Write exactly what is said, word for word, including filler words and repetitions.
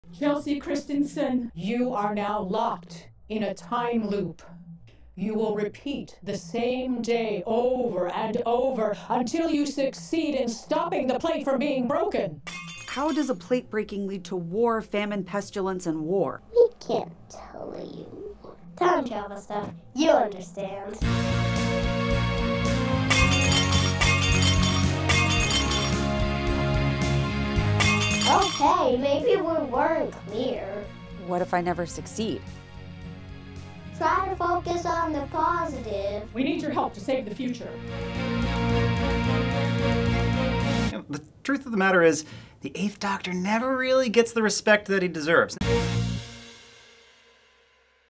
Chelsea Christensen, you are now locked in a time loop. You will repeat the same day over and over until you succeed in stopping the plate from being broken. How does a plate breaking lead to war, famine, pestilence, and war? We can't tell you. Time travel stuff, you understand. Okay, maybe we weren't clear. What if I never succeed? Try to focus on the positive. We need your help to save the future. You know, the truth of the matter is, the Eighth Doctor never really gets the respect that he deserves.